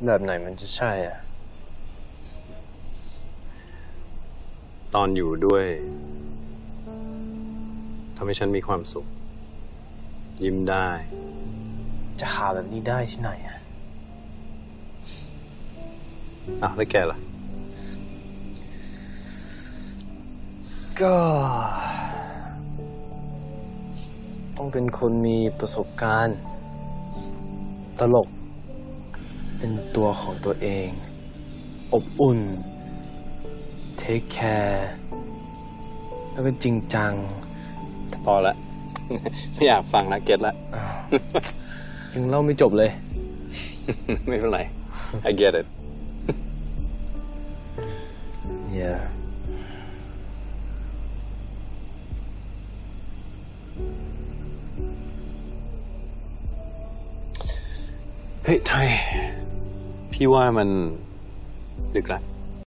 แบบไหนมันจะใช่อ่ะตอนอยู่ด้วยทำให้ฉันมีความสุขยิ้มได้จะหาแบบนี้ได้ที่ไหนอ่ะแล้วแกล่ะก็ต้องเป็นคนมีประสบการณ์ตลกเป็นตัวของตัวเองอบอุ่นเทคแคร์แล้วก็จริงจังพอละไม่อยากฟังนะเก็ตละยังเล่าไม่จบเลยไม่เป็นไร I get it yeah เฮ้ยไทยพี่ว่ามันดึกละ